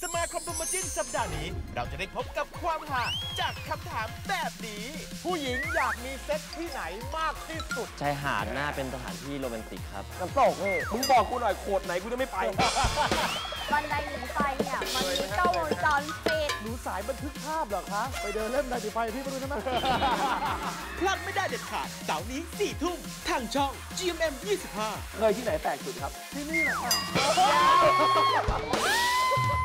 สมาคมพรหมจิ้นสัปดาห์นี้เราจะได้พบกับความหาจากคำถามแบบนี้ผู้หญิงอยากมีเซ็กที่ไหนมากที่สุดชายหาดน่าเป็นสถานที่โรแมนติกครับน้ำตกนี่มึงบอกกูหน่อยโขดไหนกูจะไม่ไปบันไดหนีไฟเนี่ยมันมีกล้องวงจรปิดหนูสายบันทึกภาพเหรอคะ ไปเดินเล่นบันไดหนีไฟพี่ไม่รู้ใช่ไหมพลาดไม่ได้เด็ดขาดเสาร์นี้4 ทุ่มทางช่อง GMM 25 เคยที่ไหนแปลกสุดครับ ที่นี่แหละค่ะ